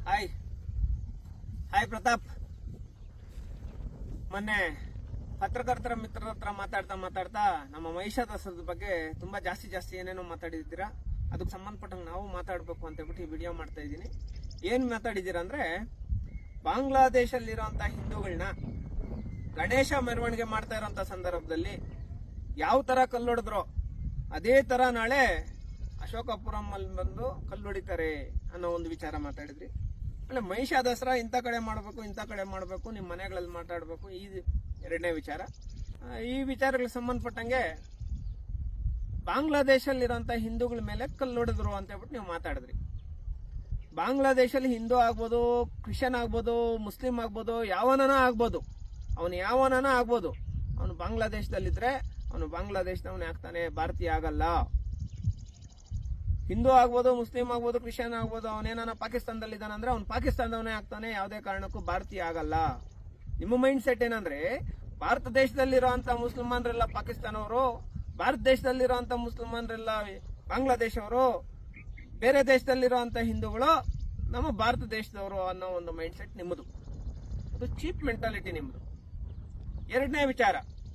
Hi hi Pratap. ಮೊನ್ನೆ ಪತ್ರಕರ್ತರ ಮಿತ್ರರ ಹತ್ರ ಮಾತಾಡ್ತಾ ನಮ್ಮ ಮಹಿಷಾ ದಸರದ ಬಗ್ಗೆ ತುಂಬಾ ಜಾಸ್ತಿ ಏನೇನೋ ಮಾತಾಡಿದ್ದೀರಾ. ಅದಕ್ಕೆ ಸಂಬಂಧಪಟ್ಟಂಗೆ ನಾವು ಮಾತಾಡಬೇಕು ಅಂತ ಹೇಳ್ಬಿಟ್ಟು ಈ ವಿಡಿಯೋ ಮಾಡ್ತಾ ಇದ್ದೀನಿ. ಏನ್ ಮಾತಾಡಿದ್ದೀರಾ ಅಂದ್ರೆ, ಬಾಂಗ್ಲಾದೇಶಲ್ಲಿರುವಂತ ಹಿಂದೂಗಳನ್ನ ಗಣೇಶ ಮೆರವಣಿಗೆ ಮಾಡ್ತಾ ಇರೋಂತ ಸಂದರ್ಭದಲ್ಲಿ ಯಾವ ತರ ಕಲ್ಲೊಡೆದ್ರೋ ಅದೇ ತರ ನಾಳೆ ಅಶೋಕಪುರಂ ಅಲ್ಲಿ ಬಂದು ಕಲ್ಲೊಡಿತಾರೆ ಅನ್ನೋ ಒಂದು ವಿಚಾರ ಮಾತಾಡಿದ್ರಿ. ಆಮೇಲೆ ಮಹಿಷಾ ದಸರಾ ಇಂಥ ಕಡೆ ಮಾಡಬೇಕು, ನಿಮ್ಮ ಮನೆಗಳಲ್ಲಿ ಮಾತಾಡಬೇಕು, ಈ ಎರಡನೇ ವಿಚಾರ. ಈ ವಿಚಾರಗಳಿಗೆ ಸಂಬಂಧಪಟ್ಟಂಗೆ ಬಾಂಗ್ಲಾದೇಶಲ್ಲಿರುವಂತ ಹಿಂದೂಗಳ ಮೇಲೆ ಕಲ್ಲೊಡೆದ್ರು ಅಂತ ಹೇಳ್ಬಿಟ್ಟು ನೀವು ಮಾತಾಡಿದ್ರಿ. ಬಾಂಗ್ಲಾದೇಶಲ್ಲಿ ಹಿಂದೂ ಆಗ್ಬೋದು, ಕ್ರಿಶ್ಚಿಯನ್ ಆಗ್ಬೋದು, ಮುಸ್ಲಿಂ ಆಗ್ಬೋದು, ಯಾವನ ಆಗ್ಬೋದು, ಅವನು ಬಾಂಗ್ಲಾದೇಶದಲ್ಲಿದ್ರೆ ಅವನು ಬಾಂಗ್ಲಾದೇಶದವನೇ ಆಗ್ತಾನೆ, ಭಾರತೀಯ ಆಗಲ್ಲ. ಹಿಂದೂ ಆಗ್ಬೋದು, ಮುಸ್ಲಿಂ ಆಗ್ಬೋದು, ಕ್ರಿಶ್ಚಿಯನ್ ಆಗ್ಬೋದು, ಅವನೇನ ಪಾಕಿಸ್ತಾನದಲ್ಲಿ ಇದ್ದಾನಂದ್ರೆ ಅವ್ನು ಪಾಕಿಸ್ತಾನದವನೇ ಆಗ್ತಾನೆ, ಯಾವುದೇ ಕಾರಣಕ್ಕೂ ಭಾರತೀಯ ಆಗಲ್ಲ. ನಿಮ್ಮ ಮೈಂಡ್ ಸೆಟ್ ಏನಂದ್ರೆ, ಭಾರತ ದೇಶದಲ್ಲಿರುವಂತ ಮುಸ್ಲಿಮಾನರೆಲ್ಲ ಪಾಕಿಸ್ತಾನವರು, ಭಾರತ ದೇಶದಲ್ಲಿರುವಂತ ಮುಸ್ಲಿಮಾನರೆಲ್ಲ ಬಾಂಗ್ಲಾದೇಶ ಅವರು, ಬೇರೆ ದೇಶದಲ್ಲಿರುವಂತ ಹಿಂದೂಗಳು ನಮ್ಮ ಭಾರತ ದೇಶದವರು ಅನ್ನೋ ಒಂದು ಮೈಂಡ್ ಸೆಟ್ ನಿಮ್ಮದು. ಅದು ಚೀಪ್ ಮೆಂಟಾಲಿಟಿ ನಿಮ್ಮದು. ಎರಡನೇ ವಿಚಾರ,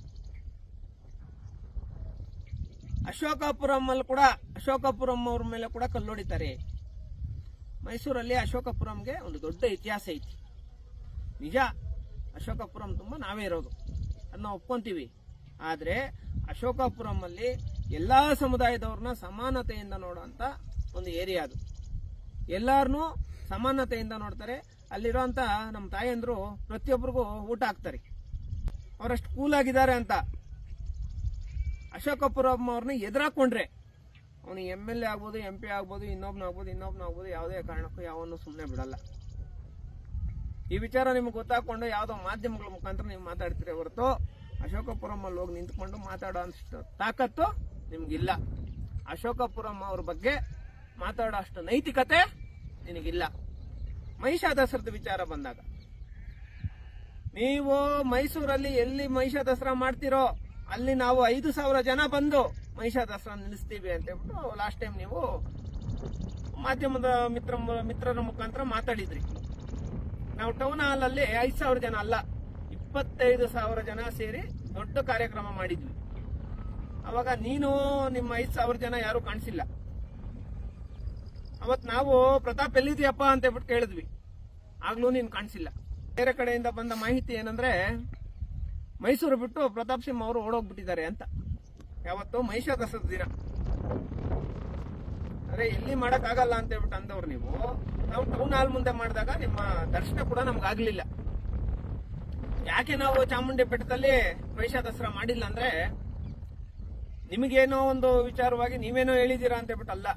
ಅಶೋಕಪುರಂ ಅವ್ರ ಮೇಲೆ ಕೂಡ ಕಲ್ಲೊಡಿತಾರೆ. ಮೈಸೂರಲ್ಲಿ ಅಶೋಕಪುರಂಗೆ ಒಂದು ದೊಡ್ಡ ಇತಿಹಾಸ ಐತಿ. ನಿಜ, ಅಶೋಕಪುರಂ ತುಂಬಾ ನಾವೇ ಇರೋದು, ಅದನ್ನ ಒಪ್ಕೊಂತೀವಿ. ಆದ್ರೆ ಅಶೋಕಪುರಂ ಅಲ್ಲಿ ಎಲ್ಲಾ ಸಮುದಾಯದವ್ರನ್ನ ಸಮಾನತೆಯಿಂದ ನೋಡುವಂತ ಒಂದು ಏರಿಯಾ ಅದು. ಎಲ್ಲಾರನ್ನೂ ಸಮಾನತೆಯಿಂದ ನೋಡ್ತಾರೆ. ಅಲ್ಲಿರುವಂತ ನಮ್ಮ ತಾಯಂದ್ರು ಪ್ರತಿಯೊಬ್ಬರಿಗೂ ಊಟ ಹಾಕ್ತಾರೆ. ಅವರಷ್ಟು ಕೂಲ್ ಆಗಿದ್ದಾರೆ ಅಂತ ಅಶೋಕಪುರಂ ಅವ್ರನ್ನ ಎದುರಾಕೊಂಡ್ರೆ, ಅವನು MLA ಆಗ್ಬೋದು, MP ಆಗ್ಬೋದು, ಇನ್ನೊಬ್ನ ಆಗ್ಬೋದು, ಯಾವುದೇ ಕಾರಣಕ್ಕೂ ಯಾವನ್ನೂ ಸುಮ್ಮನೆ ಬಿಡಲ್ಲ. ಈ ವಿಚಾರ ನಿಮ್ಗೆ ಗೊತ್ತಾಕೊಂಡು ಯಾವುದೋ ಮಾಧ್ಯಮಗಳ ಮುಖಾಂತರ ನೀವು ಮಾತಾಡ್ತೀರಿ ಹೊರತು ಅಶೋಕಪುರಂ ಅಲ್ಲಿ ಹೋಗಿ ನಿಂತ್ಕೊಂಡು ಮಾತಾಡೋ ಅಷ್ಟು ತಾಕತ್ತು ನಿಮ್ಗಿಲ್ಲ. ಅಶೋಕಪುರಂ ಅವ್ರ ಬಗ್ಗೆ ಮಾತಾಡೋ ಅಷ್ಟು ನೈತಿಕತೆ ನಿನಗಿಲ್ಲ. ಮಹಿಷಾ ದಸರದ ವಿಚಾರ ಬಂದಾಗ, ನೀವು ಮೈಸೂರಲ್ಲಿ ಎಲ್ಲಿ ಮಹಿಷಾ ದಸರಾ ಮಾಡ್ತಿರೋ ಅಲ್ಲಿ ನಾವು 5,000 ಜನ ಬಂದು ಮಹಿಷಾ ದಸರಾ ನಿಲ್ಲಿಸ್ತೀವಿ ಅಂತ ಹೇಳ್ಬಿಟ್ಟು ಲಾಸ್ಟ್ ಟೈಮ್ ನೀವು ಮಾಧ್ಯಮದ ಮಿತ್ರರ ಮುಖಾಂತರ ಮಾತಾಡಿದ್ರಿ. ನಾವು ಟೌನ್ ಹಾಲ್ ಅಲ್ಲಿ 5,000 ಜನ ಅಲ್ಲ, 25,000 ಜನ ಸೇರಿ ದೊಡ್ಡ ಕಾರ್ಯಕ್ರಮ ಮಾಡಿದ್ವಿ. ಅವಾಗ ನೀನು ನಿಮ್ಮ 5,000 ಜನ ಯಾರು ಕಾಣಿಸಿಲ್ಲ. ಅವತ್ ನಾವು ಪ್ರತಾಪ್ ಎಲ್ಲಿದೆಯಪ್ಪ ಅಂತ ಹೇಳ್ಬಿಟ್ಟು ಕೇಳಿದ್ವಿ, ಆಗ್ಲೂ ನೀನ್ ಕಾಣಿಸಿಲ್ಲ. ಬೇರೆ ಕಡೆಯಿಂದ ಬಂದ ಮಾಹಿತಿ ಏನಂದ್ರೆ, ಮೈಸೂರು ಬಿಟ್ಟು ಪ್ರತಾಪ್ ಸಿಂಹ ಅವರು ಓಡೋಗ್ಬಿಟ್ಟಿದ್ದಾರೆ ಅಂತ. ಯಾವತ್ತು ಮಹಿಷಾ ದಸರಾ ದಿನ. ಅರೆ ಎಲ್ಲಿ ಮಾಡಕ್ ಆಗಲ್ಲ ಅಂತ ಹೇಳ್ಬಿಟ್ಟು ಅಂದವ್ರು ನೀವು. ನಾವು ಟೌನ್ ಹಾಲ್ ಮುಂದೆ ಮಾಡಿದಾಗ ನಿಮ್ಮ ದರ್ಶನ ಕೂಡ ನಮ್ಗಾಗ್ಲಿಲ್ಲ. ಯಾಕೆ ನಾವು ಚಾಮುಂಡಿ ಬೆಟ್ಟದಲ್ಲಿ ಮಹಿಷಾ ದಸರಾ ಮಾಡಿಲ್ಲ ಅಂದ್ರೆ, ನಿಮಗೇನೋ ಒಂದು ವಿಚಾರವಾಗಿ ನೀವೇನೋ ಹೇಳಿದೀರಾ ಅಂತ ಹೇಳ್ಬಿಟ್ಟು ಅಲ್ಲ.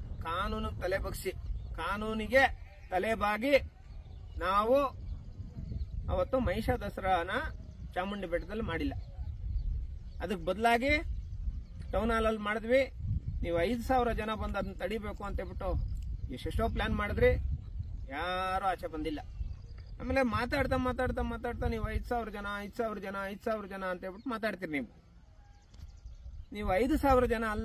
ಕಾನೂನಿಗೆ ತಲೆಬಾಗಿ ನಾವು ಅವತ್ತು ಮಹಿಷಾ ದಸರಾನ ಚಾಮುಂಡಿ ಬೆಟ್ಟದಲ್ಲಿ ಮಾಡಿಲ್ಲ. ಅದಕ್ಕೆ ಬದಲಾಗಿ ಟೌನ್ ಹಾಲ್ ಅಲ್ಲಿ ಮಾಡಿದ್ವಿ. ನೀವು 5,000 ಜನ ಬಂದು ಅದನ್ನ ತಡಿಬೇಕು ಅಂತ ಹೇಳ್ಬಿಟ್ಟು ಎಷ್ಟೆಷ್ಟೋ ಪ್ಲಾನ್ ಮಾಡಿದ್ರಿ, ಯಾರು ಆಚೆ ಬಂದಿಲ್ಲ. ಆಮೇಲೆ ಮಾತಾಡ್ತಾ ನೀವು 5,000 ಜನ ಅಂತ ಹೇಳ್ಬಿಟ್ಟು ಮಾತಾಡ್ತೀರಿ. ನೀವು 5,000 ಜನ ಅಲ್ಲ,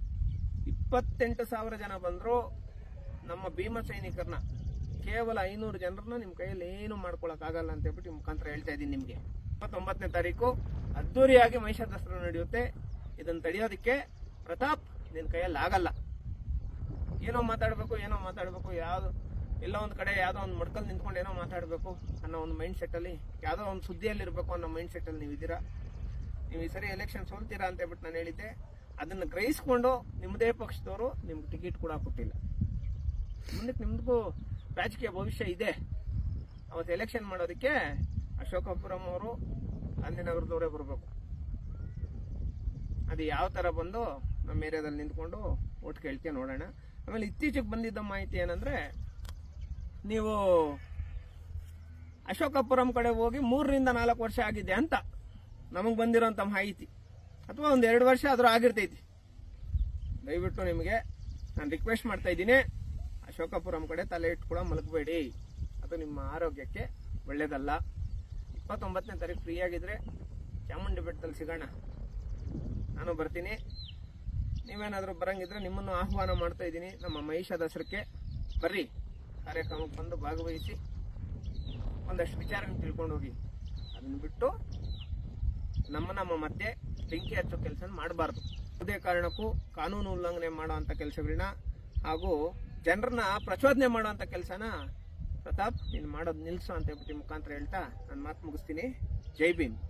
28,000 ಜನ ಬಂದ್ರು ನಮ್ಮ ಭೀಮ ಸೈನಿಕರನ್ನ, ಕೇವಲ 500 ಜನರನ್ನ ನಿಮ್ ಕೈಯಲ್ಲಿ ಏನು ಮಾಡ್ಕೊಳಕ್ ಆಗಲ್ಲ ಅಂತ ಹೇಳ್ಬಿಟ್ಟು ಮುಖಾಂತರ ಹೇಳ್ತಾ ಇದ್ದೀನಿ ನಿಮ್ಗೆ. 29ನೇ ತಾರೀಕು ಅದ್ದೂರಿಯಾಗಿ ಮಹಿಷಾ ದಸರಾ ನಡೆಯುತ್ತೆ. ಇದನ್ನ ತಡೆಯೋದಕ್ಕೆ ಪ್ರತಾಪ್ ನಿನ್ ಕೈಯಲ್ಲಿ ಆಗಲ್ಲ. ಏನೋ ಮಾತಾಡ್ಬೇಕು, ಯಾವ್ದು ಎಲ್ಲ ಒಂದ್ ಕಡೆ ಯಾವ್ದೋ ಒಂದು ಮಡ್ಕಲ್ ನಿಂತ್ಕೊಂಡು ಏನೋ ಮಾತಾಡ್ಬೇಕು ಅನ್ನೋ ಒಂದು ಮೈಂಡ್ ಸೆಟ್ ಅಲ್ಲಿ, ಯಾವ್ದೋ ಒಂದು ಸುದ್ದಿಯಲ್ಲಿ ಇರ್ಬೇಕು ಅನ್ನೋ ಮೈಂಡ್ ಸೆಟ್ ಅಲ್ಲಿ ನೀವಿದ್ದೀರಾ. ನೀವು ಈ ಸರಿ ಎಲೆಕ್ಷನ್ ಸೋಲ್ತೀರಾ ಅಂತ ಹೇಳ್ಬಿಟ್ಟು ನಾನು ಹೇಳಿದ್ದೆ. ಅದನ್ನ ಗ್ರಹಿಸ್ಕೊಂಡು ನಿಮ್ಮದೇ ಪಕ್ಷದವರು ನಿಮ್ಗೆ ಟಿಕೆಟ್ ಕೂಡ ಕೊಟ್ಟಿಲ್ಲ. ಮುಂದಕ್ಕೆ ನಿಮ್ಗೂ ರಾಜಕೀಯ ಭವಿಷ್ಯ ಇದೆ. ಅವತ್ತು ಎಲೆಕ್ಷನ್ ಮಾಡೋದಕ್ಕೆ ಅಶೋಕಪುರಂ ಅವರು ಗಾಂಧಿನಗರದವರೇ ಬರಬೇಕು. ಅದು ಯಾವ ತರ ಬಂದು ನಮ್ಮ ಏರಿಯಾದಲ್ಲಿ ನಿಂತ್ಕೊಂಡು ಓಟ್ ಕೇಳ್ತೀವಿ ನೋಡೋಣ. ಆಮೇಲೆ ಇತ್ತೀಚೆಗೆ ಬಂದಿದ್ದ ಮಾಹಿತಿ ಏನಂದ್ರೆ, ನೀವು ಅಶೋಕಪುರಂ ಕಡೆ ಹೋಗಿ 3 ರಿಂದ 4 ವರ್ಷ ಆಗಿದೆ ಅಂತ ನಮಗ್ ಬಂದಿರೋಂತ ಮಾಹಿತಿ, ಅಥವಾ 1-2 ವರ್ಷ ಆದ್ರೂ ಆಗಿರ್ತೈತಿ. ದಯವಿಟ್ಟು ನಿಮಗೆ ನಾನು ರಿಕ್ವೆಸ್ಟ್ ಮಾಡ್ತಾ ಇದ್ದೀನಿ, ಅಶೋಕಪುರಂ ಕಡೆ ತಲೆ ಇಟ್ಟು ಕೂಡ ಮಲಗಬೇಡಿ. ಅದು ನಿಮ್ಮ ಆರೋಗ್ಯಕ್ಕೆ ಒಳ್ಳೇದಲ್ಲ. 29ನೇ ತಾರೀಕು ಫ್ರೀ ಆಗಿದ್ರೆ ಚಾಮುಂಡಿ ಬೆಟ್ಟದಲ್ಲಿ ಸಿಗೋಣ. ನಾನು ಬರ್ತೀನಿ. ನೀವೇನಾದ್ರೂ ಬರಂಗಿದ್ರೆ ನಿಮ್ಮನ್ನು ಆಹ್ವಾನ ಮಾಡ್ತಾ ಇದ್ದೀನಿ ನಮ್ಮ ಮಹಿಷಾ ದಸರಕ್ಕೆ ಬರ್ರಿ. ಕಾರ್ಯಕ್ರಮಕ್ಕೆ ಬಂದು ಭಾಗವಹಿಸಿ ಒಂದಷ್ಟು ವಿಚಾರಗಳನ್ನು ತಿಳ್ಕೊಂಡು ಹೋಗಿ. ಅದನ್ನು ಬಿಟ್ಟು ನಮ್ಮ ಮಧ್ಯೆ ಬೆಂಕಿ ಹಚ್ಚೋ ಕೆಲಸ ಮಾಡಬಾರ್ದು. ಯಾವುದೇ ಕಾರಣಕ್ಕೂ ಕಾನೂನು ಉಲ್ಲಂಘನೆ ಮಾಡುವಂಥ ಕೆಲಸಗಳನ್ನ ಹಾಗೂ ಜನರನ್ನ ಪ್ರಚೋದನೆ ಮಾಡುವಂಥ ಕೆಲಸನ ಪ್ರತಾಪ್ ನೀನು ಮಾಡೋದು ನಿಲ್ಲಿಸು ಅಂತ ಹೇಳ್ಬಿಟ್ಟು ಮುಖಾಂತರ ಹೇಳ್ತಾ ನಾನು ಮಾತು ಮುಗಿಸ್ತೀನಿ. ಜೈ ಭೀಮ್.